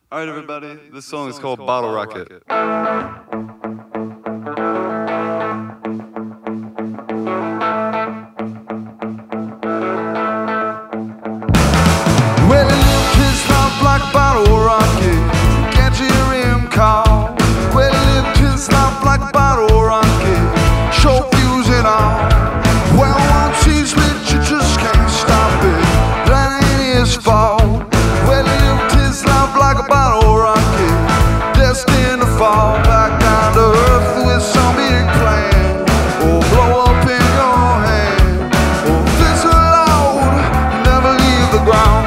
All right, everybody, this song is called Bottle Rocket. Well, he lived his life like a bottle rocket. Can't you hear him call? Well, he lived his life like a bottle rocket. Show fusing on. Well, once he's lit, you just can't stop it. That ain't his fault. Well, he lived his life like a bottle rocket, destined to fall back down to earth with some big plan, or blow up in your hand, or fizzle out and never leave the ground.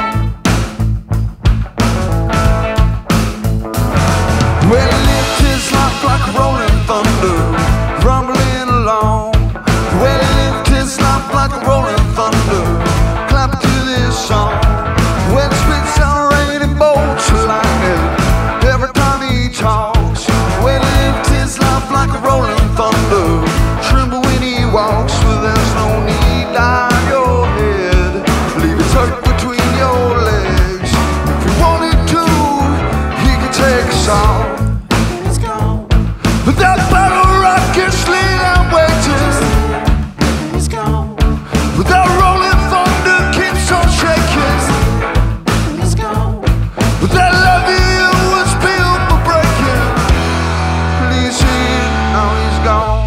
Well, he lived his life like rolling thunder, rumbling along. Well, he lived his life like a rolling thunder, clap to this song. Well, it spits out raining bolts of lightning every time he talks. Well, he lived his life like a rolling thunder, tremble when he walks. Well, there's no need to hide your head, leave it tucked between your legs. If he wanted to, he could take us all. But that bottle rocket slid and waited. But that rolling thunder keeps on shaking. But that love you was built for breaking. Please see it, now he's gone.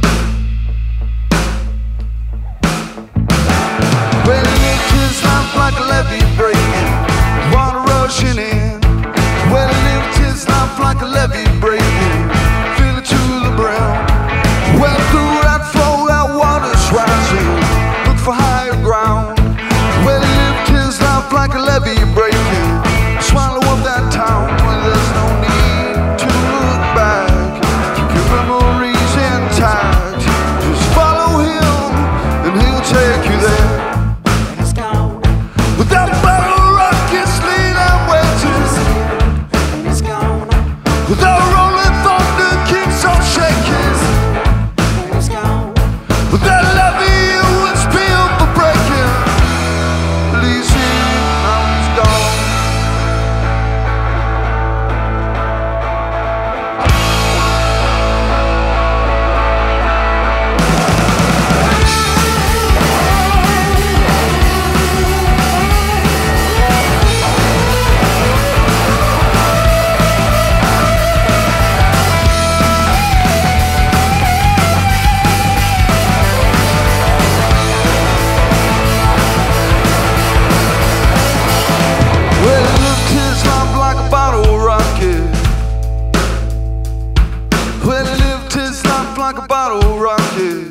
Well, he lived his life like a levee breaking, water rushing in. Well, he lived his life like a levee breaking, fill it to the brim. Well, through that flow, that water's rising, look for higher ground. Well, he lived his life like a levee breaking, swallow up that town. Well, there's no need to look back, keep your memories intact. Just follow him and he'll take you there. But that bottle rocket slid and waited. But that rolling thunder keeps on shaking. But that love you was built for breaking. Please see it, now he's gone. Well, he lived his life like a bottle rocket. Well, he lived his life like a bottle rocket.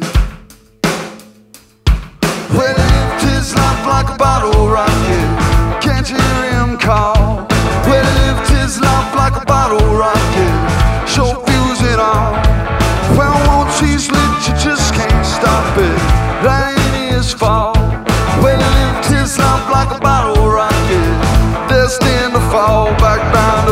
Well, he lived his life like a bottle rocket. Can't you hear him call? Well, he lived his life like a bottle rocket. Show fusing on. Well, once he's lit, you just can't stop it. That ain't his fault. Well, he lived his life like a bottle rocket, destined to fall back down